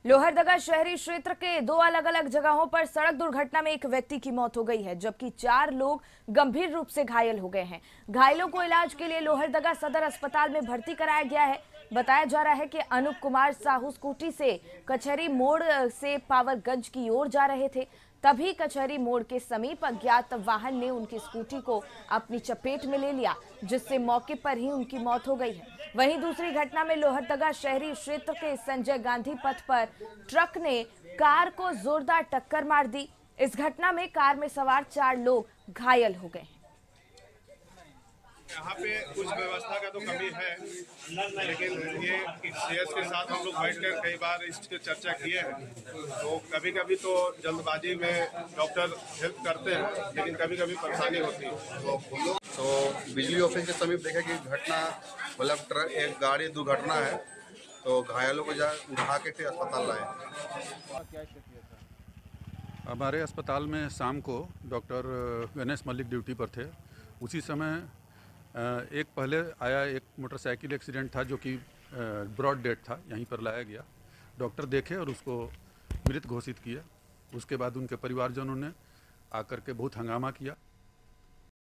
लोहरदगा शहरी क्षेत्र के दो अलग अलग जगहों पर सड़क दुर्घटना में एक व्यक्ति की मौत हो गई है, जबकि 4 लोग गंभीर रूप से घायल हो गए हैं। घायलों को इलाज के लिए लोहरदगा सदर अस्पताल में भर्ती कराया गया है। बताया जा रहा है कि अनूप कुमार साहू स्कूटी से कचहरी मोड़ से पावरगंज की ओर जा रहे थे। तभी कचहरी मोड़ के समीप अज्ञात वाहन ने उनकी स्कूटी को अपनी चपेट में ले लिया, जिससे मौके पर ही उनकी मौत हो गई है। वहीं दूसरी घटना में लोहरदगा शहरी क्षेत्र के संजय गांधी पथ पर ट्रक ने कार को जोरदार टक्कर मार दी। इस घटना में कार में सवार 4 लोग घायल हो गए। यहाँ पे कुछ व्यवस्था का तो कमी है, लेकिन ये सीएस के साथ हम लोग बैठकर कई बार इसकी चर्चा किए हैं। तो कभी कभी तो जल्दबाजी में डॉक्टर हेल्प करते हैं, लेकिन कभी कभी परेशानी होती है। तो बिजली ऑफिस के समीप देखा कि घटना मतलब एक गाड़ी दुर्घटना है, तो घायलों को उठा के फिर अस्पताल लाए। हमारे अस्पताल में शाम को डॉक्टर गणेश मलिक ड्यूटी पर थे। उसी समय एक पहले आया एक मोटरसाइकिल एक्सीडेंट था, जो कि ब्रॉड डेड था। यहीं पर लाया गया, डॉक्टर देखे और उसको मृत घोषित किया। उसके बाद उनके परिवारजनों ने आकर के बहुत हंगामा किया।